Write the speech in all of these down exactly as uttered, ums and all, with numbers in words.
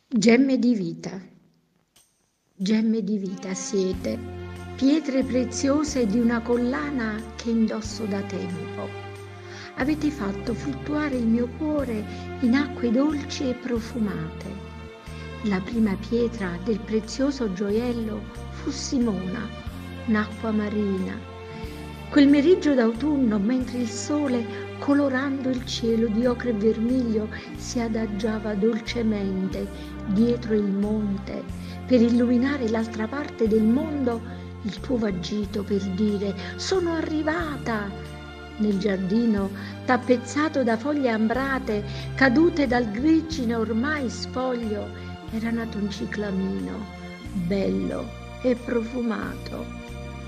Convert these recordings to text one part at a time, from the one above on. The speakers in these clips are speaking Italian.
Gemme di vita, gemme di vita siete, pietre preziose di una collana che indosso da tempo. Avete fatto fluttuare il mio cuore in acque dolci e profumate. La prima pietra del prezioso gioiello fu Simona, un'acqua marina. Quel meriggio d'autunno, mentre il sole, colorando il cielo di ocre e vermiglio, si adagiava dolcemente dietro il monte per illuminare l'altra parte del mondo, il tuo vagito per dire «Sono arrivata!» Nel giardino, tappezzato da foglie ambrate, cadute dal grigine ormai sfoglio, era nato un ciclamino, bello e profumato.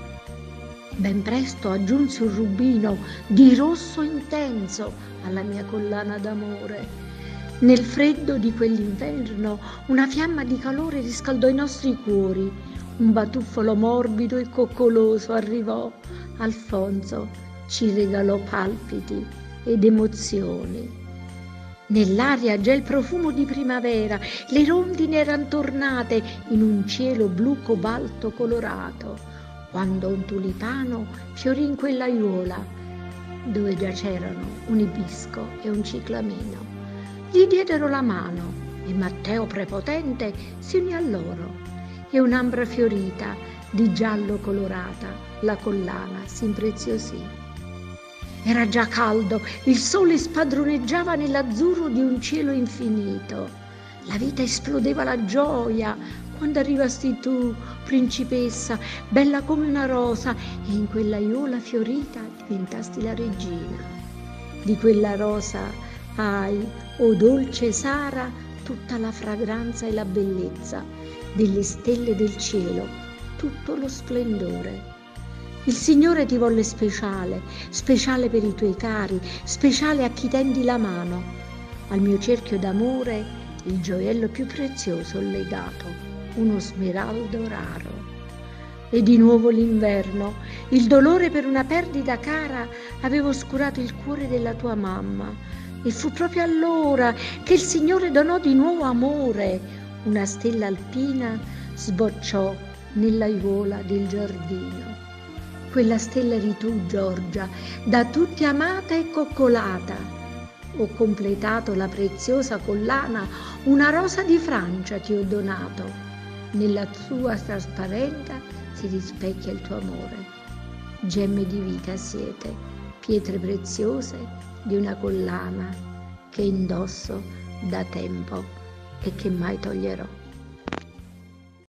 Ben presto aggiunsi un rubino di rosso intenso alla mia collana d'amore. Nel freddo di quell'inverno una fiamma di calore riscaldò i nostri cuori. Un batuffolo morbido e coccoloso arrivò. Alfonso ci regalò palpiti ed emozioni. Nell'aria già il profumo di primavera, le rondini erano tornate in un cielo blu cobalto colorato, quando un tulipano fiorì in quell'aiuola, dove già c'erano un ibisco e un ciclamino. Gli diedero la mano e Matteo prepotente si unì a loro, e un'ambra fiorita di giallo colorata la collana si impreziosì. Era già caldo, il sole spadroneggiava nell'azzurro di un cielo infinito. La vita esplodeva la gioia quando arrivasti tu, principessa, bella come una rosa, e in quell'aiuola fiorita diventasti la regina. Di quella rosa hai, o dolce Sara, tutta la fragranza e la bellezza, delle stelle del cielo, tutto lo splendore. Il Signore ti volle speciale, speciale per i tuoi cari, speciale a chi tendi la mano. Al mio cerchio d'amore il gioiello più prezioso ho legato, uno smeraldo raro. E di nuovo l'inverno, il dolore per una perdita cara aveva oscurato il cuore della tua mamma, e fu proprio allora che il Signore donò di nuovo amore. Una stella alpina sbocciò nell'aiuola del giardino. Quella stella eri tu, Giorgia, da tutti amata e coccolata. Ho completato la preziosa collana, una rosa di Francia ti ho donato. Nella sua trasparenza si rispecchia il tuo amore. Gemme di vita siete, pietre preziose di una collana che indosso da tempo e che mai toglierò.